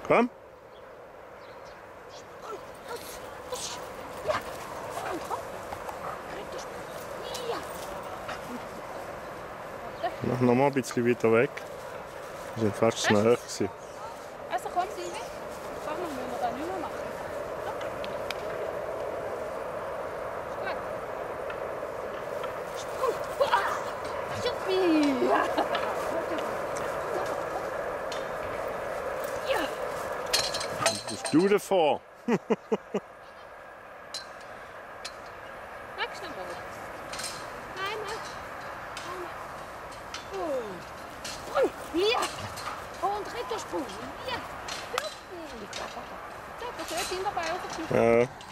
Komm. Ja. Komm. Ja. Mach noch mal ein bisschen weiter weg. Wir sind fast zu nahe gewesen. Also komm, Silvi. Sag mal, müssen wir da nicht mehr machen. Juppie! Ja. Ja. Was bist du davor? Magst du noch mal? Nein, Sprung! Hier! Und dritter Sprung! Hier! Juppie! So, das hört ihn dabei auf. Ja.